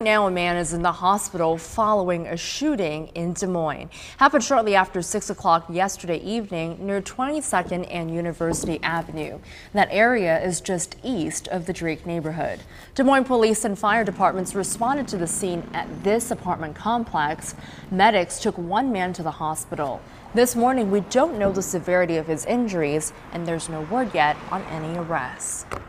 Now a man is in the hospital following a shooting in Des Moines. Happened shortly after 6 o'clock yesterday evening near 22nd and University Avenue. That area is just east of the Drake neighborhood. Des Moines police and fire departments responded to the scene at this apartment complex. Medics took one man to the hospital. This morning, we don't know the severity of his injuries, and there's no word yet on any arrests.